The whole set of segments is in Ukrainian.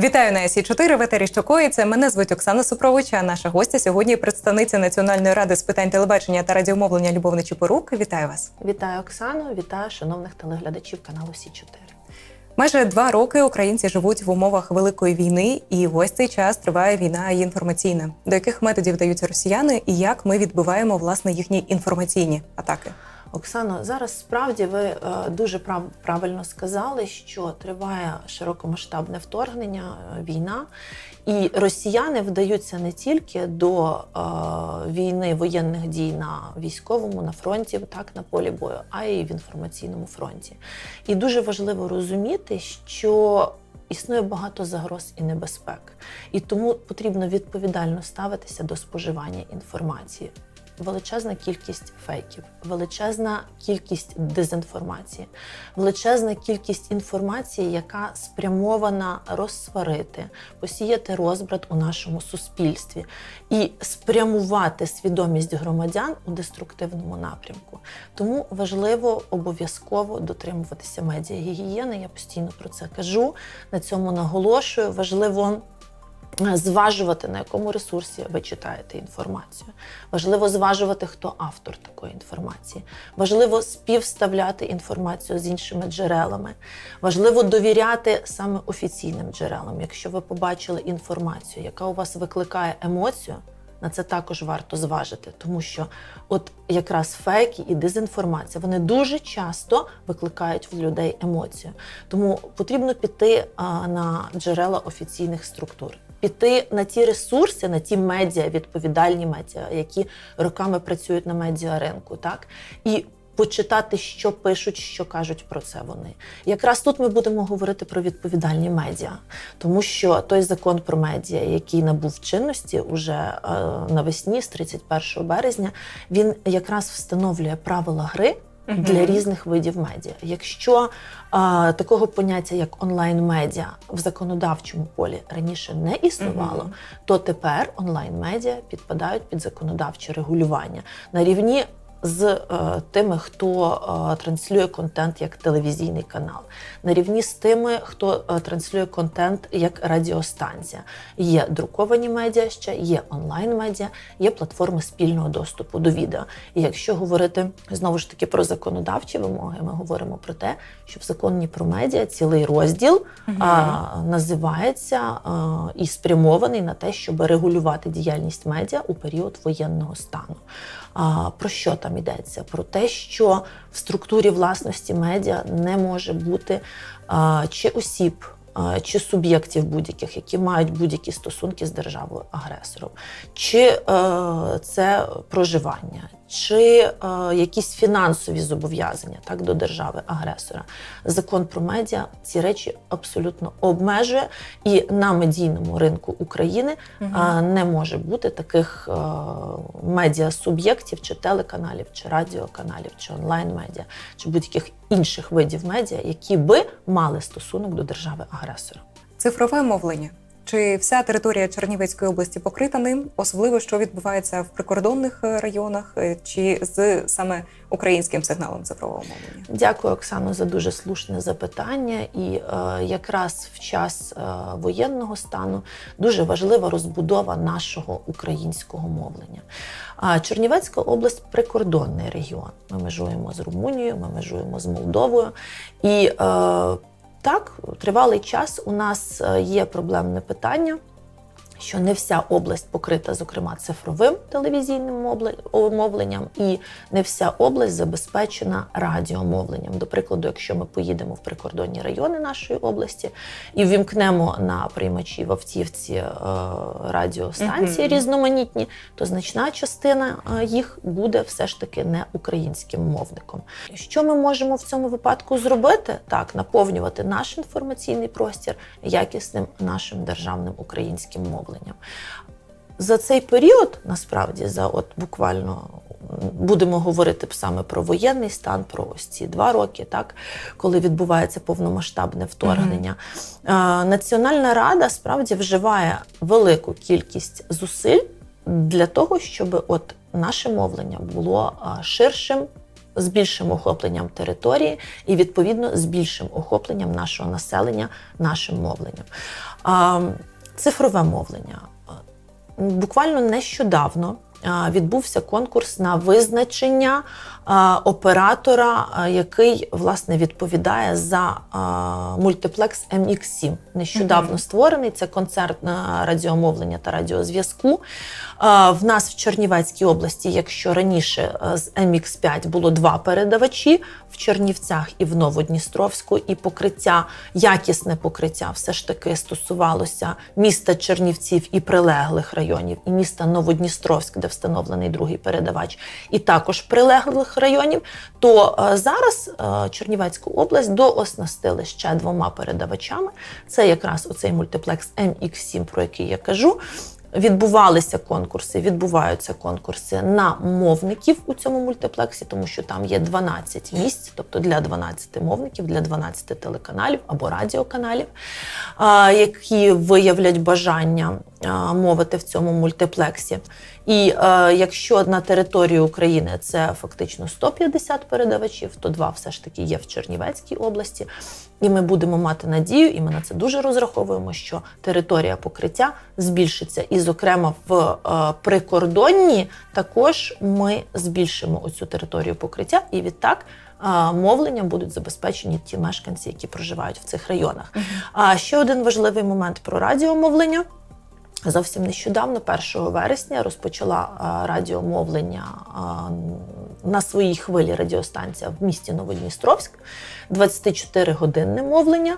Вітаю на СІ-4, в етері «Що коїться?». Мене звуть Оксана Супрович, а наша гостя сьогодні – представниця Національної ради з питань телебачення та радіомовлення Любов Нечипорук. Вітаю вас. Вітаю, Оксану, вітаю шановних телеглядачів каналу СІ-4. Майже 2 роки українці живуть в умовах великої війни, і ось цей час триває війна інформаційна. До яких методів даються росіяни і як ми відбиваємо, власне, їхні інформаційні атаки? Оксано, зараз справді ви дуже правильно сказали, що триває широкомасштабне вторгнення, війна, і росіяни вдаються не тільки до війни, воєнних дій на військовому, на фронті, так, на полі бою, а й в інформаційному фронті. І дуже важливо розуміти, що існує багато загроз і небезпек, і тому потрібно відповідально ставитися до споживання інформації. Величезна кількість фейків, величезна кількість дезінформації, величезна кількість інформації, яка спрямована розсварити, посіяти розбрат у нашому суспільстві і спрямувати свідомість громадян у деструктивному напрямку. Тому важливо обов'язково дотримуватися медіагігієни, я постійно про це кажу, на цьому наголошую, важливо зважувати, на якому ресурсі ви читаєте інформацію. Важливо зважувати, хто автор такої інформації. Важливо співставляти інформацію з іншими джерелами. Важливо довіряти саме офіційним джерелам. Якщо ви побачили інформацію, яка у вас викликає емоцію, на це також варто зважити, тому що от якраз фейки і дезінформація, вони дуже часто викликають в людей емоцію. Тому потрібно піти на джерела офіційних структур, піти на ті ресурси, на ті медіа, відповідальні медіа, які роками працюють на медіаринку, так? І почитати, що пишуть, що кажуть про це вони. Якраз тут ми будемо говорити про відповідальні медіа, тому що той закон про медіа, який набув чинності уже навесні, з 31 березня, він якраз встановлює правила гри для різних видів медіа. Якщо такого поняття, як онлайн-медіа в законодавчому полі раніше не існувало, то тепер онлайн-медіа підпадають під законодавче регулювання на рівні з тими, хто транслює контент як телевізійний канал, на рівні з тими, хто транслює контент як радіостанція. Є друковані медіа ще, є онлайн-медіа, є платформи спільного доступу до відео. І якщо говорити, знову ж таки, про законодавчі вимоги, ми говоримо про те, що в законі про медіа цілий розділ називається і спрямований на те, щоб регулювати діяльність медіа у період воєнного стану. Про що там йдеться? Про те, що в структурі власності медіа не може бути чи осіб, чи суб'єктів будь-яких, які мають будь-які стосунки з державою-агресором, чи це проживання, чи якісь фінансові зобов'язання, так, до держави-агресора. Закон про медіа ці речі абсолютно обмежує, і на медійному ринку України не може бути таких медіа-суб'єктів, чи телеканалів, чи радіоканалів, чи онлайн-медіа, чи будь-яких інших видів медіа, які би мали стосунок до держави-агресора. Цифрове мовлення. Чи вся територія Чернівецької області покрита ним? Особливо, що відбувається в прикордонних районах, чи з саме українським сигналом цифрового мовлення? Дякую, Оксано, за дуже слушне запитання. І якраз в час воєнного стану дуже важлива розбудова нашого українського мовлення. Чернівецька область – прикордонний регіон. Ми межуємо з Румунією, ми межуємо з Молдовою. І так, тривалий час у нас є проблемне питання, що не вся область покрита, зокрема, цифровим телевізійним мовленням, і не вся область забезпечена радіомовленням. До прикладу, якщо ми поїдемо в прикордонні райони нашої області і ввімкнемо на приймачі в автівці радіостанції різноманітні, то значна частина їх буде все ж таки не українським мовником. Що ми можемо в цьому випадку зробити? Так, наповнювати наш інформаційний простір якісним нашим державним українським мовленням. За цей період, насправді, буквально будемо говорити саме про воєнний стан, про ось ці 2 роки, так, коли відбувається повномасштабне вторгнення, Національна рада справді вживає велику кількість зусиль для того, щоб наше мовлення було ширшим, з більшим охопленням території і, відповідно, з більшим охопленням нашого населення нашим мовленням. Цифрове мовлення. Буквально нещодавно відбувся конкурс на визначення оператора, який, власне, відповідає за мультиплекс MX7. Нещодавно створений, це концерн радіомовлення та радіозв'язку. В нас в Чернівецькій області, якщо раніше з MX5 було 2 передавачі, в Чернівцях і в Новодністровську, і покриття, якісне покриття все ж таки стосувалося міста Чернівців і прилеглих районів, і міста Новодністровськ, де встановлений другий передавач, і також прилеглих районів, то зараз Чернівецьку область дооснастили ще 2 передавачами. Це якраз оцей мультиплекс MX7, про який я кажу. Відбуваються конкурси на мовників у цьому мультиплексі, тому що там є 12 місць, тобто для 12 мовників, для 12 телеканалів або радіоканалів, які виявлять бажання мовити в цьому мультиплексі. І якщо на території України це фактично 150 передавачів, то 2 все ж таки є в Чернівецькій області. І ми будемо мати надію, і ми на це дуже розраховуємо, що територія покриття збільшиться. І, зокрема, в прикордонні також ми збільшимо оцю територію покриття, і відтак мовленням будуть забезпечені ті мешканці, які проживають в цих районах. Ще один важливий момент про радіомовлення. Зовсім нещодавно, 1 вересня, розпочала радіомовлення на своїй хвилі радіостанція в місті Новодністровськ, 24-годинне мовлення.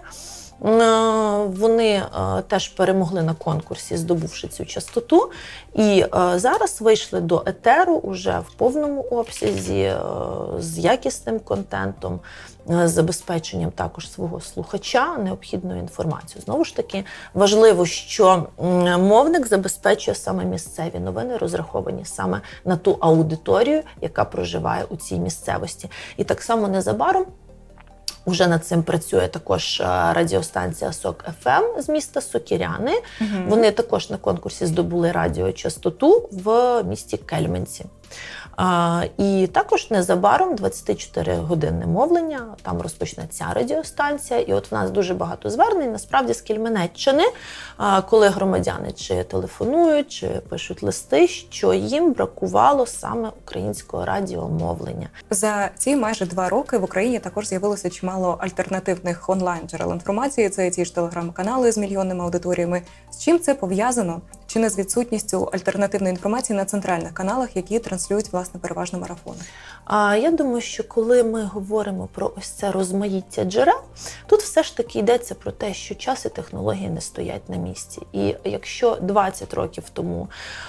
Вони теж перемогли на конкурсі, здобувши цю частоту, і зараз вийшли до етеру уже в повному обсязі, з якісним контентом, з забезпеченням також свого слухача необхідною інформацією. Знову ж таки, важливо, що мовник забезпечує саме місцеві новини, розраховані саме на ту аудиторію, яка проживає у цій місцевості. І так само незабаром уже над цим працює також радіостанція СОК-ФМ з міста Сокіряни. Вони також на конкурсі здобули радіочастоту в місті Кельменці. І також незабаром 24-годинне мовлення, там розпочнеться радіостанція. І от в нас дуже багато звернень, насправді, з Кельменеччини, коли громадяни чи телефонують, чи пишуть листи, що їм бракувало саме українського радіомовлення. За ці майже 2 роки в Україні також з'явилося чимало альтернативних онлайн-джерел інформації. Це ті ж телеграм-канали з мільйонними аудиторіями. З чим це пов'язано? Чи не з відсутністю альтернативної інформації на центральних каналах, які транслюють, власне, переважно марафони? Я думаю, що коли ми говоримо про ось це розмаїття джерел, тут все ж таки йдеться про те, що час і технології не стоять на місці. І якщо 20 років тому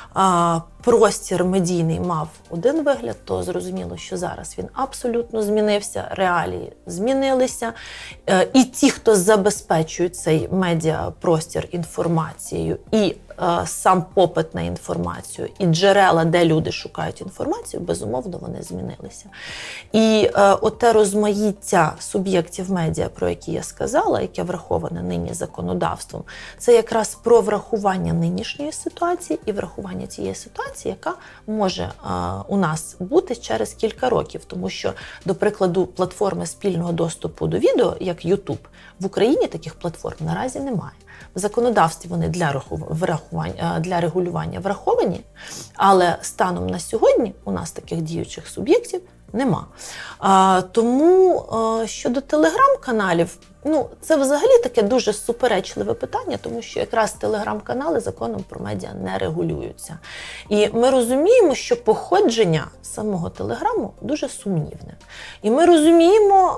простір медійний мав один вигляд, то зрозуміло, що зараз він абсолютно змінився, реалії змінилися. І ті, хто забезпечують цей медіапростір інформацією, і сам попит на інформацію, і джерела, де люди шукають інформацію, безумовно, вони змінилися. І оте розмаїття суб'єктів медіа, про які я сказала, яке враховане нині законодавством, це якраз про врахування нинішньої ситуації і врахування тієї ситуації, яка може у нас бути через кілька років. Тому що, до прикладу, платформи спільного доступу до відео, як YouTube, в Україні таких платформ наразі немає. В законодавстві вони для регулювання враховані, але станом на сьогодні у нас таких діючих суб'єктів нема. Тому щодо телеграм-каналів, це взагалі таке дуже суперечливе питання, тому що якраз телеграм-канали законом про медіа не регулюються. І ми розуміємо, що походження самого телеграму дуже сумнівне. І ми розуміємо,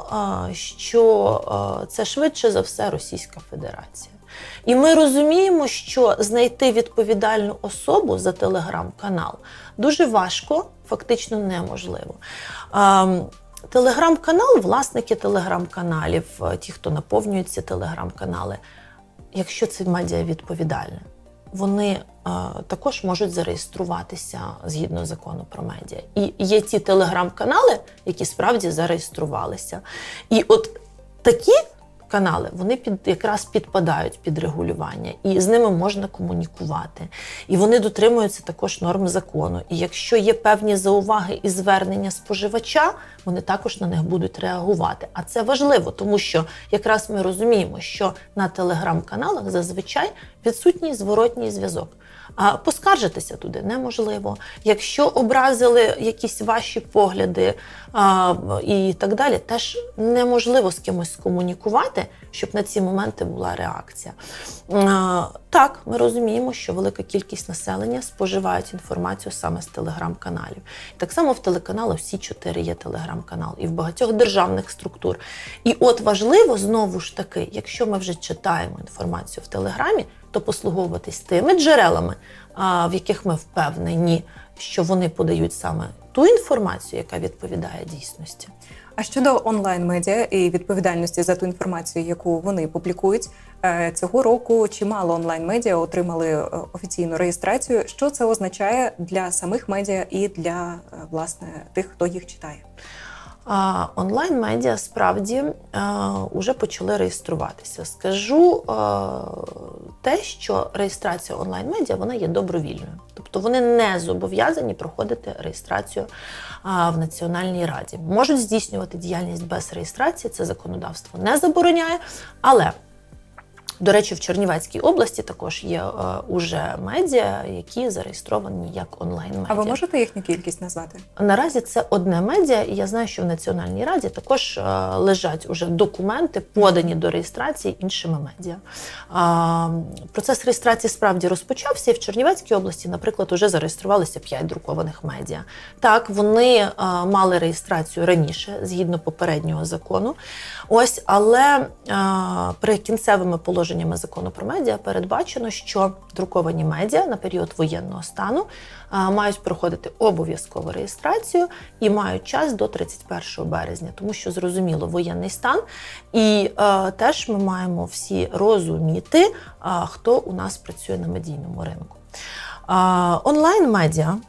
що це швидше за все Російська Федерація. І ми розуміємо, що знайти відповідальну особу за телеграм-канал дуже важко, фактично неможливо. Телеграм-канал, власники телеграм-каналів, ті, хто наповнюють ці телеграм-канали, якщо це медіа відповідальне, вони також можуть зареєструватися згідно закону про медіа. І є ті телеграм-канали, які справді зареєструвалися. І от такі канали, вони якраз підпадають під регулювання, і з ними можна комунікувати. І вони дотримуються також норм закону. І якщо є певні зауваги і звернення споживача, вони також на них будуть реагувати. А це важливо, тому що якраз ми розуміємо, що на телеграм-каналах зазвичай відсутній зворотній зв'язок. А поскаржитися туди неможливо. Якщо образили якісь ваші погляди і так далі, теж неможливо з кимось скомунікувати, щоб на ці моменти була реакція. Так, ми розуміємо, що велика кількість населення споживають інформацію саме з телеграм-каналів. Так само в телеканалах всі 4 є телеграм-канал, і в багатьох державних структур. І от важливо, знову ж таки, якщо ми вже читаємо інформацію в телеграмі, то послуговуватись тими джерелами, в яких ми впевнені, що вони подають саме ту інформацію, яка відповідає дійсності. А щодо онлайн-медіа і відповідальності за ту інформацію, яку вони публікують, цього року чимало онлайн-медіа отримали офіційну реєстрацію. Що це означає для самих медіа і для, власне, тих, хто їх читає? Онлайн-медіа справді вже почали реєструватися. Скажу те, що реєстрація онлайн-медіа, вона є добровільною. Тобто вони не зобов'язані проходити реєстрацію в Національній раді. Можуть здійснювати діяльність без реєстрації, це законодавство не забороняє, але до речі, в Чернівецькій області також є уже медіа, які зареєстровані як онлайн-медіа. А ви можете їхню кількість назвати? Наразі це одне медіа, і я знаю, що в Національній раді також лежать уже документи, подані до реєстрації іншими медіа. Процес реєстрації справді розпочався, і в Чернівецькій області, наприклад, вже зареєструвалися 5 друкованих медіа. Так, вони мали реєстрацію раніше, згідно попереднього закону. Ось, але прикінцевими положеннями закону про медіа передбачено, що друковані медіа на період воєнного стану мають проходити обов'язкову реєстрацію і мають час до 31 березня, тому що, зрозуміло, воєнний стан. І теж ми маємо всі розуміти, хто у нас працює на медійному ринку. Онлайн-медіа,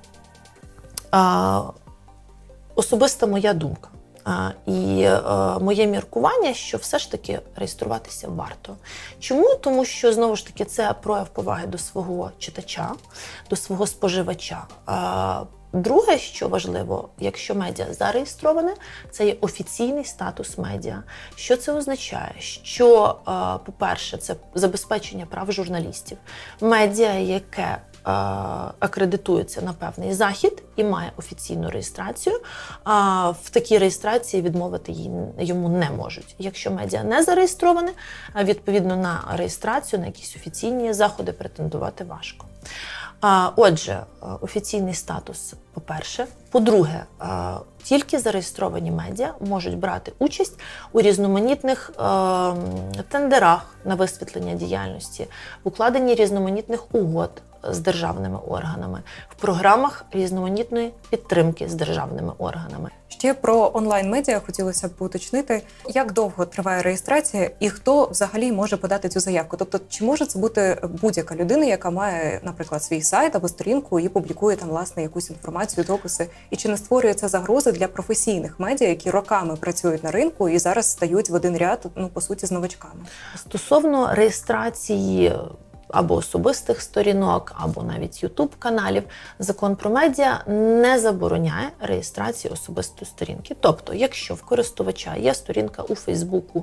особиста моя думка. І моє міркування, що все ж таки реєструватися варто. Чому? Тому що, знову ж таки, це прояв поваги до свого читача, до свого споживача. Друге, що важливо, якщо медіа зареєстроване, це є офіційний статус медіа. Що це означає? Що, по-перше, це забезпечення прав журналістів. Медіа, яке акредитується на певний захід і має офіційну реєстрацію, в такій реєстрації відмовити йому не можуть. Якщо медіа не зареєстроване, відповідно на реєстрацію, на якісь офіційні заходи претендувати важко. Отже, офіційний статус, по-перше. По-друге, тільки зареєстровані медіа можуть брати участь у різноманітних тендерах на висвітлення діяльності, в укладенні різноманітних угод з державними органами, в програмах різноманітної підтримки з державними органами. Ще про онлайн-медіа хотілося б уточнити, як довго триває реєстрація і хто взагалі може подати цю заявку. Тобто, чи може це бути будь-яка людина, яка має, наприклад, свій сайт або сторінку і публікує там, власне, якусь інформацію, дописи? І чи не створює це загрози для професійних медіа, які роками працюють на ринку і зараз стають в один ряд, по суті, з новачками? Стосовно реєстрації або особистих сторінок, або навіть YouTube-каналів, закон про медіа не забороняє реєстрації особистої сторінки. Тобто, якщо в користувача є сторінка у Фейсбуку,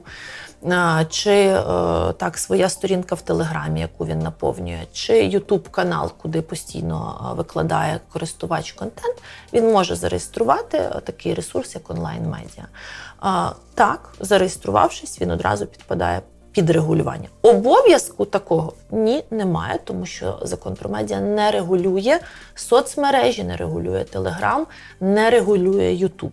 чи так, своя сторінка в Телеграмі, яку він наповнює, чи YouTube-канал, куди постійно викладає користувач контент, він може зареєструвати такий ресурс, як онлайн-медіа. Так, зареєструвавшись, він одразу підпадає під регулювання. Обов'язку такого немає, тому що закон про медіа не регулює соцмережі, не регулює Телеграм, не регулює Ютуб.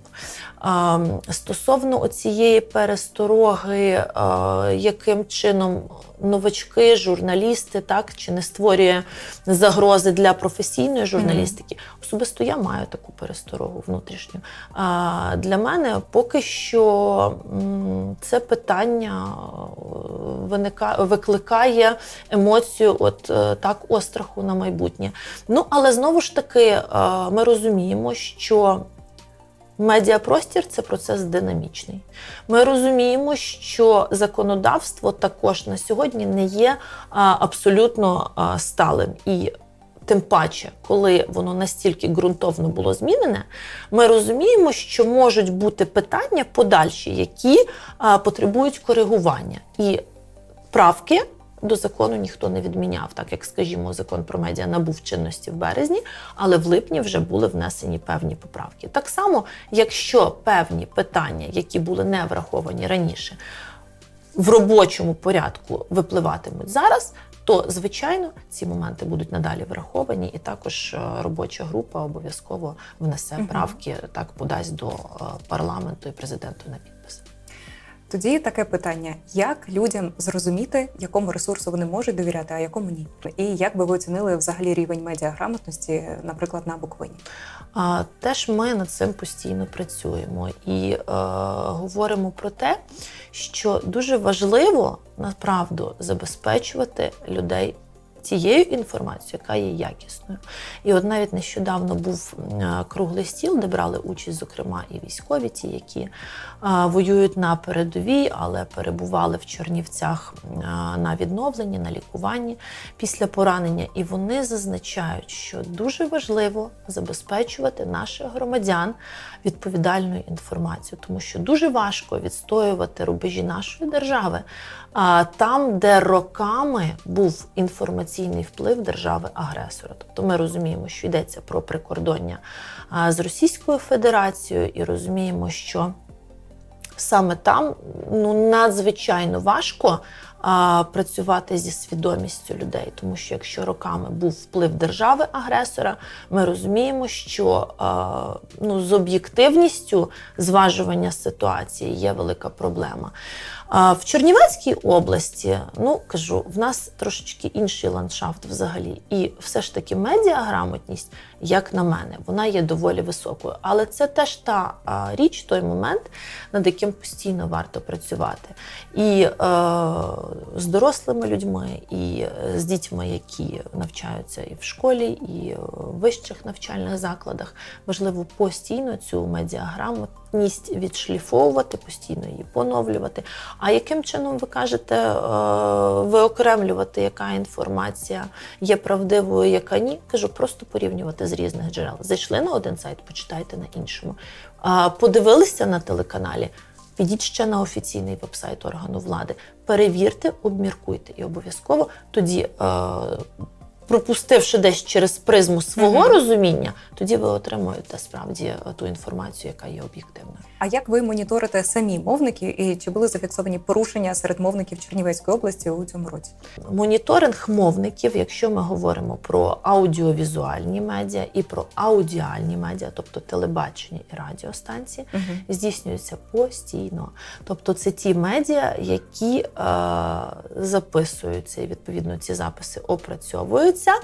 Стосовно цієї перестороги, яким чином новачки, журналісти, так, чи не створює загрози для професійної журналістики, особисто я маю таку пересторогу внутрішню. Для мене поки що це питання викликає емоцію остраху на майбутнє. Але знову ж таки ми розуміємо, що Медіапростір – це процес динамічний. Ми розуміємо, що законодавство також на сьогодні не є абсолютно сталим. І тим паче, коли воно настільки ґрунтовно було змінене, ми розуміємо, що можуть бути питання подальші, які потребують коригування. І правки до закону ніхто не відміняв, так як, скажімо, закон про медіа набув чинності в березні, але в липні вже були внесені певні поправки. Так само, якщо певні питання, які були не враховані раніше, в робочому порядку випливатимуть зараз, то, звичайно, ці моменти будуть надалі враховані, і також робоча група обов'язково внесе правки, так подасть до парламенту і президенту на підпис. Тоді таке питання: як людям зрозуміти, якому ресурсу вони можуть довіряти, а якому ні? І як би ви оцінили взагалі рівень медіаграмотності, наприклад, на Буковині? Теж ми над цим постійно працюємо і говоримо про те, що дуже важливо, направду, забезпечувати людей тією інформацією, яка є якісною. І от навіть нещодавно був круглий стіл, де брали участь, зокрема, і військові, ті, які воюють на передовій, але перебували в Чернівцях на відновленні, на лікуванні після поранення. І вони зазначають, що дуже важливо забезпечувати наших громадян відповідальною інформацією, тому що дуже важко відстоювати рубежі нашої держави там, де роками був інформаційний вплив держави-агресора. Тобто ми розуміємо, що йдеться про прикордоння з Російською Федерацією, і розуміємо, що саме там надзвичайно важко працювати зі свідомістю людей, тому що якщо роками був вплив держави-агресора, ми розуміємо, що з об'єктивністю зважування ситуації є велика проблема. В Чернівецькій області, в нас трошечки інший ландшафт взагалі. І все ж таки медіаграмотність, як на мене, вона є доволі високою. Але це теж та річ, той момент, над яким постійно варто працювати. І з дорослими людьми, і з дітьми, які навчаються і в школі, і в вищих навчальних закладах. Важливо постійно цю медіаграмотність відшліфовувати, постійно її поновлювати. А яким чином, ви кажете, виокремлювати, яка інформація є правдивою, яка ні? Кажу, просто порівнювати з різних джерел. Зайшли на один сайт, почитайте на іншому. Подивилися на телеканалі, підіть ще на офіційний веб-сайт органу влади, перевірте, обміркуйте. І обов'язково тоді, пропустивши десь через призму свого розуміння, тоді ви отримуєте справді ту інформацію, яка є об'єктивною. А як ви моніторите самі мовники, і чи були зафіксовані порушення серед мовників Чернівецької області у цьому році? Моніторинг мовників, якщо ми говоримо про аудіовізуальні медіа і про аудіальні медіа, тобто телебачення і радіостанції, здійснюється постійно. Тобто це ті медіа, які записуються, і відповідно ці записи опрацьовуються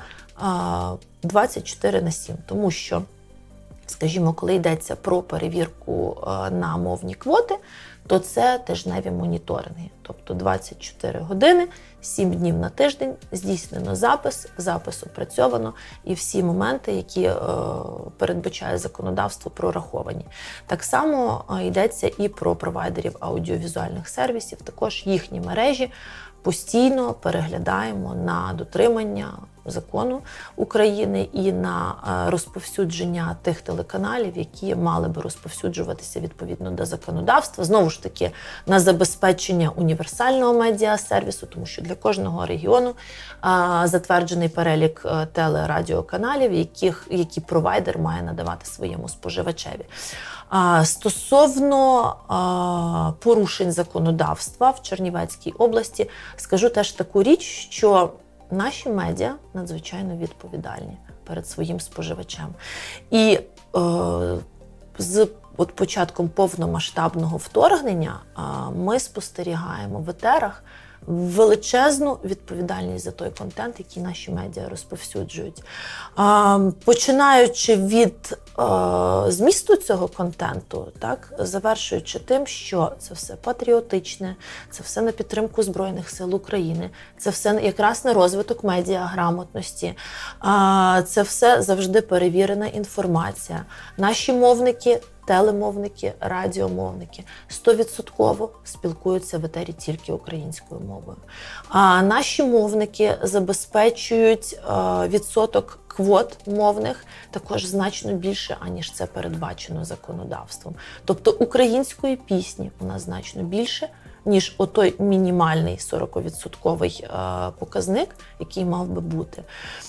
24/7, тому що, скажімо, коли йдеться про перевірку на мовні квоти, то це тижневі моніторинги. Тобто 24 години, 7 днів на тиждень здійснено запис опрацьовано, і всі моменти, які передбачає законодавство, прораховані. Так само йдеться і про провайдерів аудіовізуальних сервісів, також їхні мережі постійно переглядаємо на дотримання закону України і на розповсюдження тих телеканалів, які мали би розповсюджуватися відповідно до законодавства. Знову ж таки, на забезпечення універсального медіасервісу, тому що для кожного регіону затверджений перелік телерадіоканалів, які провайдер має надавати своєму споживачеві. Стосовно порушень законодавства в Чернівецькій області, скажу теж таку річ, що наші медіа надзвичайно відповідальні перед своїм споживачем. І з початком повномасштабного вторгнення ми спостерігаємо в етерах величезну відповідальність за той контент, який наші медіа розповсюджують. Починаючи від змісту цього контенту, так, завершуючи тим, що це все патріотичне, це все на підтримку Збройних сил України, це все якраз на розвиток медіаграмотності, це все завжди перевірена інформація. Наші мовники телемовники, радіомовники 100% спілкуються в етері тільки українською мовою. А наші мовники забезпечують відсоток квот мовних також значно більше, аніж це передбачено законодавством. Тобто української пісні у нас значно більше, ніж отой мінімальний 40% показник, який мав би бути.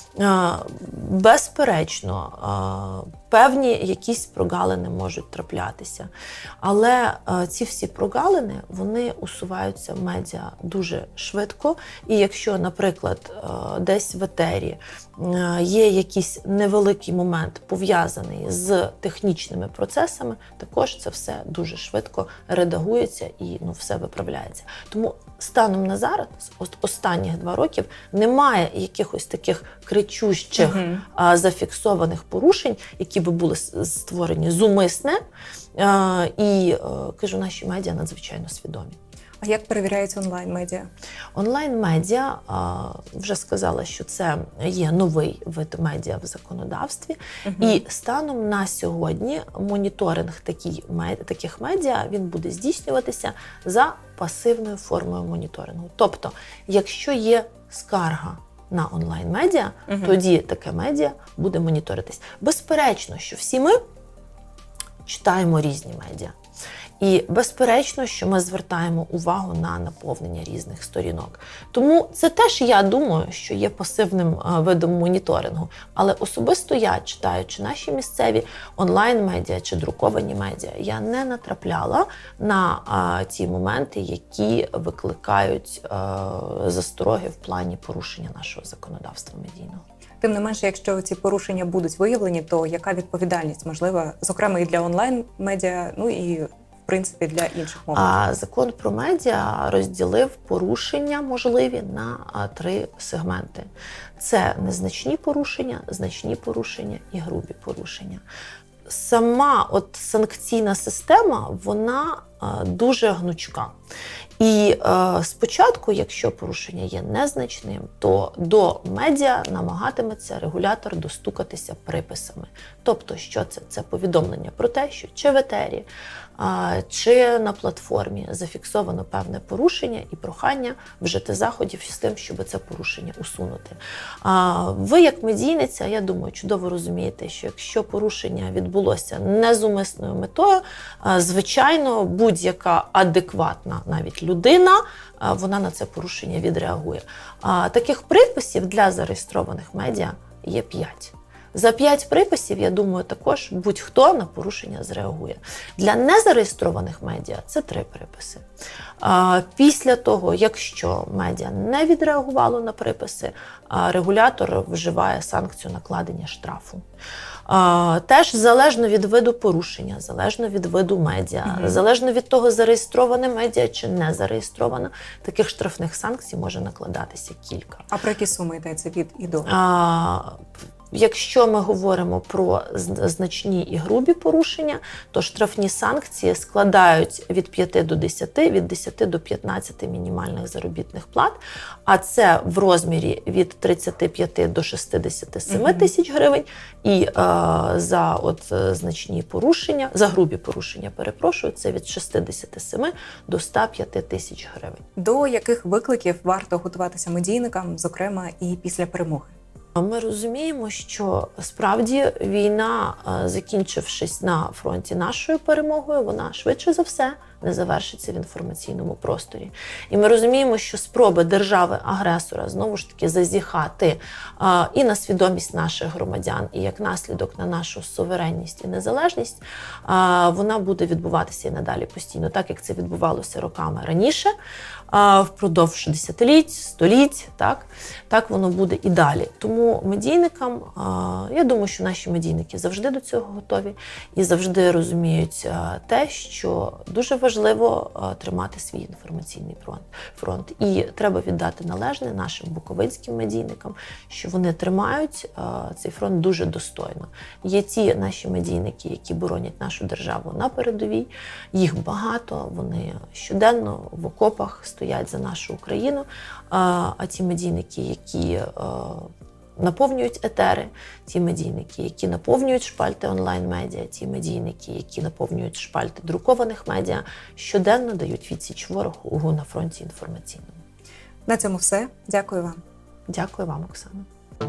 Безперечно, певні якісь прогалини можуть траплятися, але ці всі прогалини, вони усуваються в медіа дуже швидко. І якщо, наприклад, десь в етері є якийсь невеликий момент пов'язаний з технічними процесами, також це все дуже швидко редагується і все виправляється. Тому станом на зараз, останніх 2 роки, немає якихось таких кричущих зафіксованих порушень, які би були створені зумисне. І, кажу, наші медіа надзвичайно свідомі. А як перевіряється онлайн-медіа? Онлайн-медіа, вже сказала, що це є новий вид медіа в законодавстві. І станом на сьогодні моніторинг таких медіа, він буде здійснюватися за пасивною формою моніторингу. Тобто, якщо є скарга на онлайн-медіа, тоді таке медіа буде моніторитись. Безперечно, що всі ми читаємо різні медіа. І безперечно, що ми звертаємо увагу на наповнення різних сторінок. Тому це теж, я думаю, що є пасивним видом моніторингу. Але особисто я, читаючи наші місцеві онлайн-медіа чи друковані медіа, я не натрапляла на ті моменти, які викликають застороги в плані порушення нашого законодавства медійного. Тим не менше, якщо ці порушення будуть виявлені, то яка відповідальність можлива, зокрема і для онлайн-медіа, і в принципі для інших мов? Закон про медіа розділив порушення можливі на 3 сегменти. Це незначні порушення, значні порушення і грубі порушення. Сама санкційна система, вона дуже гнучка. І спочатку, якщо порушення є незначним, то до медіа намагатиметься регулятор достукатися приписами. Тобто, що це? Це повідомлення про те, що чи в етері, чи на платформі зафіксовано певне порушення і прохання вжити заходів з тим, щоб це порушення усунути. Ви, як медійниця, я думаю, чудово розумієте, що якщо порушення відбулося не з умисною метою, звичайно, будь-яка адекватна навіть людина, вона на це порушення відреагує. Таких приписів для зареєстрованих медіа є 5. За 5 приписів, я думаю, також будь-хто на порушення зреагує. Для незареєстрованих медіа це 3 приписи. Після того, якщо медіа не відреагувало на приписи, регулятор вживає санкцію накладення штрафу. Теж залежно від виду порушення, залежно від виду медіа, залежно від того, зареєстроване медіа чи не зареєстроване, таких штрафних санкцій може накладатися кілька. А про які суми йдеться від і до? Якщо ми говоримо про значні і грубі порушення, то штрафні санкції складають від 5 до 10, від 10 до 15 мінімальних заробітних плат, а це в розмірі від 35 до 67 тисяч гривень, і за значні порушення, за грубі порушення, перепрошую, це від 67 до 105 тисяч гривень. До яких викликів варто готуватися медійникам, зокрема і після перемоги? Ми розуміємо, що справді війна, закінчившись на фронті нашою перемогою, вона швидше за все не завершиться в інформаційному просторі. І ми розуміємо, що спроби держави-агресора знову ж таки зазіхати і на свідомість наших громадян, і як наслідок на нашу суверенність і незалежність, вона буде відбуватися і надалі постійно, так як це відбувалося роками раніше, впродовж десятиліть, століть, так воно буде і далі. Тому медійникам, я думаю, що наші медійники завжди до цього готові і завжди розуміють те, що дуже важливо тримати свій інформаційний фронт. І треба віддати належне нашим буковинським медійникам, що вони тримають цей фронт дуже достойно. Є ті наші медійники, які боронять нашу державу на передовій, їх багато, вони щоденно в окопах стоять за нашу Україну, а ті медійники, які наповнюють етери, ті медійники, які наповнюють шпальти онлайн-медіа, ті медійники, які наповнюють шпальти друкованих медіа, щоденно дають відсіч ворогу на фронті інформаційному. На цьому все. Дякую вам. Дякую вам, Оксана.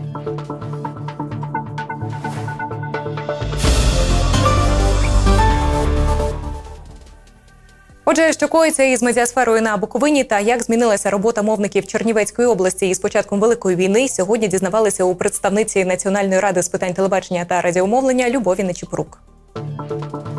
Отже, що коїться із медіасферою на Буковині та як змінилася робота мовників Чернівецької області із початком Великої війни, сьогодні дізнавалися у представниці Національної ради з питань телебачення та радіомовлення Любові Нечипорук.